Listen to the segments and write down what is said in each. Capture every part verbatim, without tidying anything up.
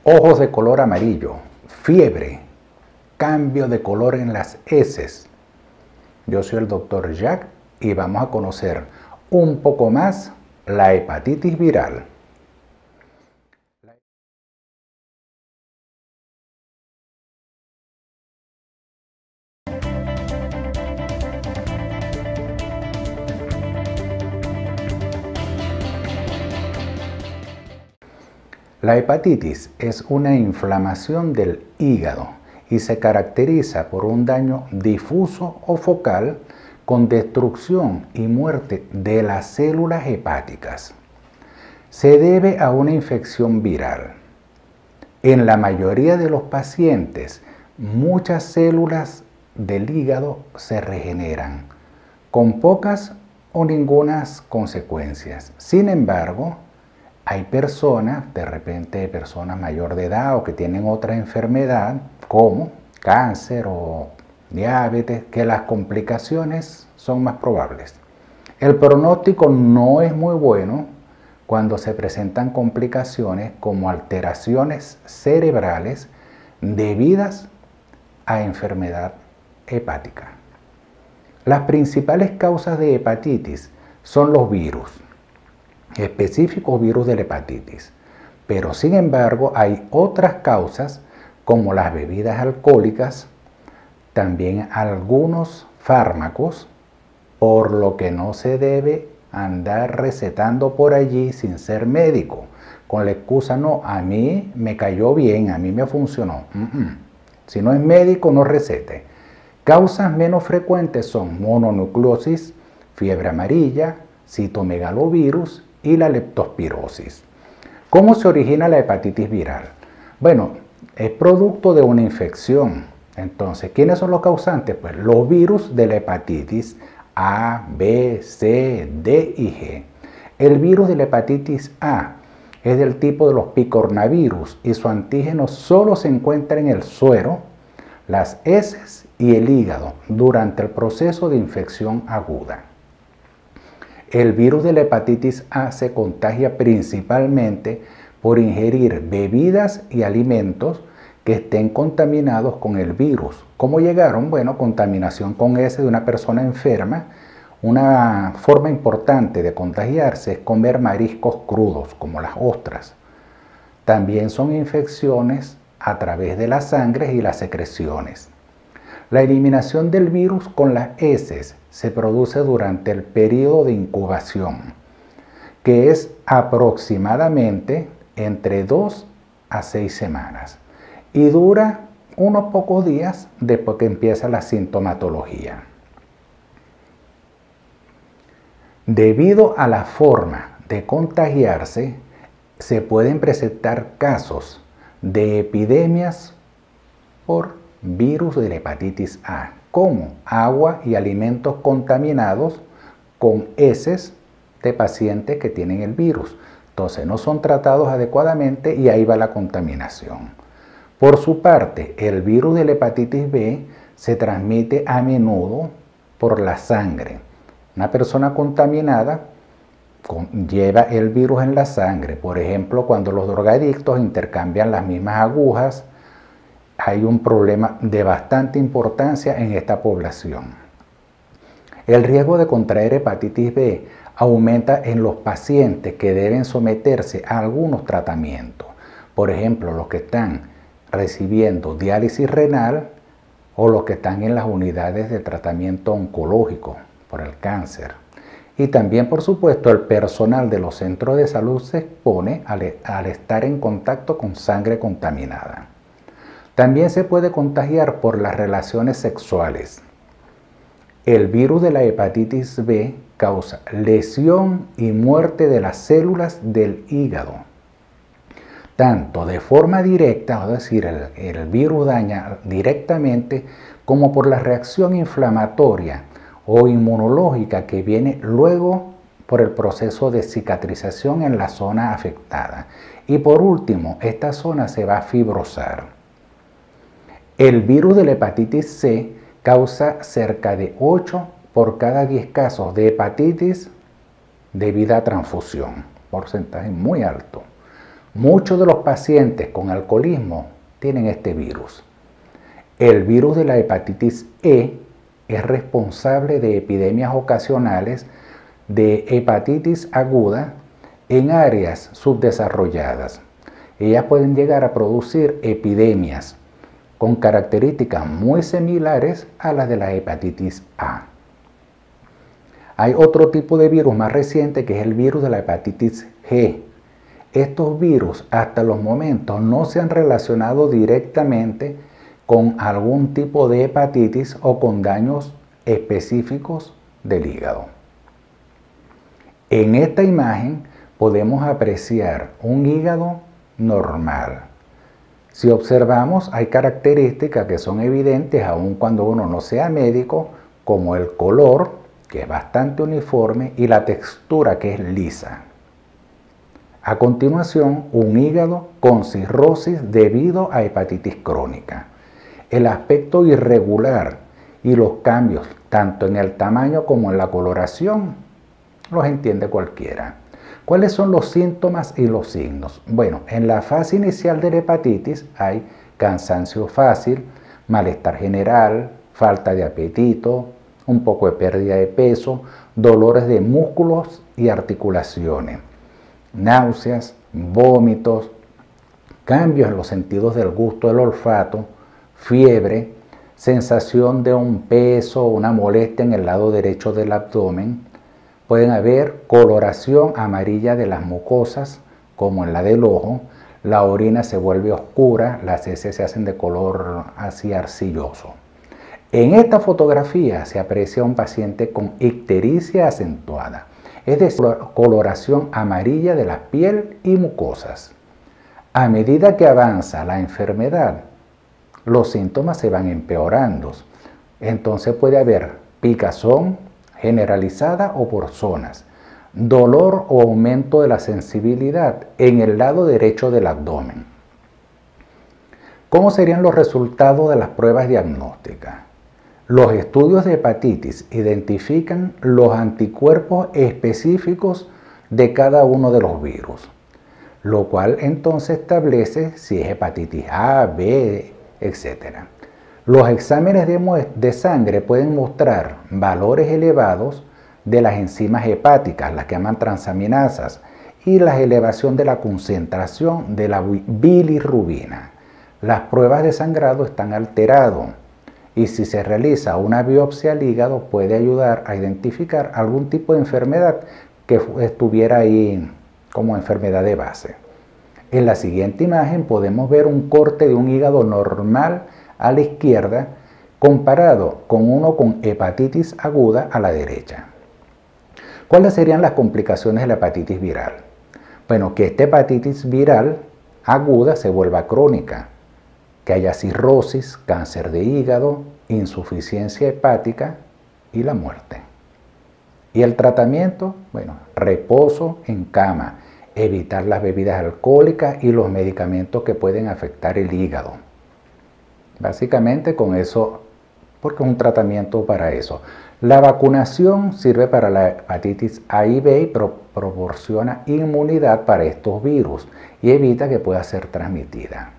ojos de color amarillo, fiebre, cambio de color en las heces. Yo soy el doctor Jack y vamos a conocer un poco más la hepatitis viral. La hepatitis es una inflamación del hígado y se caracteriza por un daño difuso o focal con destrucción y muerte de las células hepáticas. Se debe a una infección viral. En la mayoría de los pacientes, muchas células del hígado se regeneran, con pocas o ningunas consecuencias. Sin embargo, hay personas, de repente personas mayor de edad o que tienen otra enfermedad como cáncer o diabetes, que las complicaciones son más probables. El pronóstico no es muy bueno cuando se presentan complicaciones como alteraciones cerebrales debidas a enfermedad hepática. Las principales causas de hepatitis son los virus, específicos virus de la hepatitis, pero sin embargo hay otras causas como las bebidas alcohólicas, también algunos fármacos, por lo que no se debe andar recetando por allí sin ser médico, con la excusa, no, a mí me cayó bien, a mí me funcionó. Mm-mm. Si no es médico, no recete. Causas menos frecuentes son mononucleosis, fiebre amarilla, citomegalovirus y la leptospirosis. ¿Cómo se origina la hepatitis viral? Bueno, es producto de una infección. Entonces, ¿quiénes son los causantes? Pues los virus de la hepatitis A, B, C, D y G. El virus de la hepatitis A es del tipo de los picornavirus y su antígeno solo se encuentra en el suero, las heces y el hígado durante el proceso de infección aguda. El virus de la hepatitis A se contagia principalmente por ingerir bebidas y alimentos que estén contaminados con el virus. ¿Cómo llegaron? Bueno, contaminación con heces de una persona enferma. Una forma importante de contagiarse es comer mariscos crudos, como las ostras. También son infecciones a través de las sangres y las secreciones. La eliminación del virus con las heces se produce durante el periodo de incubación, que es aproximadamente entre dos a seis semanas y dura unos pocos días después que empieza la sintomatología. Debido a la forma de contagiarse, se pueden presentar casos de epidemias por virus de la hepatitis A, como agua y alimentos contaminados con heces de pacientes que tienen el virus. Entonces no son tratados adecuadamente y ahí va la contaminación. Por su parte, el virus de la hepatitis B se transmite a menudo por la sangre. Una persona contaminada con, lleva el virus en la sangre. Por ejemplo, cuando los drogadictos intercambian las mismas agujas, hay un problema de bastante importancia en esta población. El riesgo de contraer hepatitis B aumenta en los pacientes que deben someterse a algunos tratamientos. Por ejemplo, los que están recibiendo diálisis renal o los que están en las unidades de tratamiento oncológico por el cáncer. Y también, por supuesto, el personal de los centros de salud se expone al, al estar en contacto con sangre contaminada. También se puede contagiar por las relaciones sexuales. El virus de la hepatitis B causa lesión y muerte de las células del hígado, tanto de forma directa, es decir, el, el virus daña directamente, como por la reacción inflamatoria o inmunológica que viene luego por el proceso de cicatrización en la zona afectada. Y por último, esta zona se va a fibrosar. El virus de la hepatitis C causa cerca de ocho por cada diez casos de hepatitis debido a transfusión, porcentaje muy alto. Muchos de los pacientes con alcoholismo tienen este virus. El virus de la hepatitis E es responsable de epidemias ocasionales de hepatitis aguda en áreas subdesarrolladas. Ellas pueden llegar a producir epidemias con características muy similares a las de la hepatitis A. Hay otro tipo de virus más reciente que es el virus de la hepatitis G. Estos virus hasta los momentos no se han relacionado directamente con algún tipo de hepatitis o con daños específicos del hígado. En esta imagen podemos apreciar un hígado normal. Si observamos, hay características que son evidentes aun cuando uno no sea médico, como el color, que es bastante uniforme, y la textura, que es lisa. A continuación, un hígado con cirrosis debido a hepatitis crónica. El aspecto irregular y los cambios, tanto en el tamaño como en la coloración, los entiende cualquiera. ¿Cuáles son los síntomas y los signos? Bueno, en la fase inicial de la hepatitis hay cansancio fácil, malestar general, falta de apetito, un poco de pérdida de peso, dolores de músculos y articulaciones, náuseas, vómitos, cambios en los sentidos del gusto, del olfato, fiebre, sensación de un peso o una molestia en el lado derecho del abdomen. Pueden haber coloración amarilla de las mucosas, como en la del ojo. La orina se vuelve oscura, las heces se hacen de color así arcilloso. En esta fotografía se aprecia un paciente con ictericia acentuada, es decir, coloración amarilla de la piel y mucosas. A medida que avanza la enfermedad, los síntomas se van empeorando. Entonces puede haber picazón generalizada o por zonas, dolor o aumento de la sensibilidad en el lado derecho del abdomen. ¿Cómo serían los resultados de las pruebas diagnósticas? Los estudios de hepatitis identifican los anticuerpos específicos de cada uno de los virus, lo cual entonces establece si es hepatitis A, B, etcétera. Los exámenes de, de sangre pueden mostrar valores elevados de las enzimas hepáticas, las que llaman transaminasas, y la elevación de la concentración de la bilirrubina. Las pruebas de sangrado están alteradas y si se realiza una biopsia al hígado puede ayudar a identificar algún tipo de enfermedad que estuviera ahí como enfermedad de base. En la siguiente imagen podemos ver un corte de un hígado normal a la izquierda comparado con uno con hepatitis aguda a la derecha. ¿Cuáles serían las complicaciones de la hepatitis viral? Bueno, que esta hepatitis viral aguda se vuelva crónica, que haya cirrosis, cáncer de hígado, insuficiencia hepática y la muerte. ¿Y el tratamiento? Bueno, reposo en cama, evitar las bebidas alcohólicas y los medicamentos que pueden afectar el hígado. Básicamente con eso, porque es un tratamiento para eso. La vacunación sirve para la hepatitis A y B y pro proporciona inmunidad para estos virus y evita que pueda ser transmitida.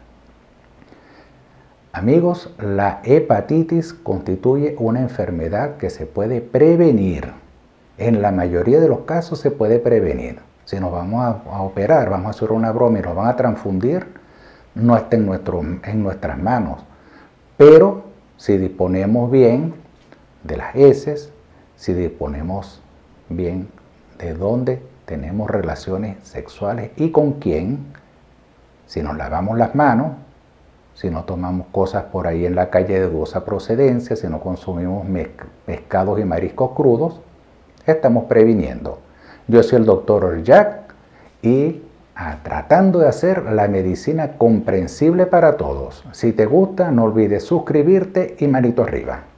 Amigos, la hepatitis constituye una enfermedad que se puede prevenir. En la mayoría de los casos se puede prevenir. Si nos vamos a, a operar, vamos a hacer una broma y nos van a transfundir, no está en, nuestro, en nuestras manos. Pero si disponemos bien de las heces, si disponemos bien de dónde tenemos relaciones sexuales y con quién, si nos lavamos las manos, si no tomamos cosas por ahí en la calle de dudosa procedencia, si no consumimos pescados y mariscos crudos, estamos previniendo. Yo soy el doctor Jack y ah, tratando de hacer la medicina comprensible para todos. Si te gusta, no olvides suscribirte y manito arriba.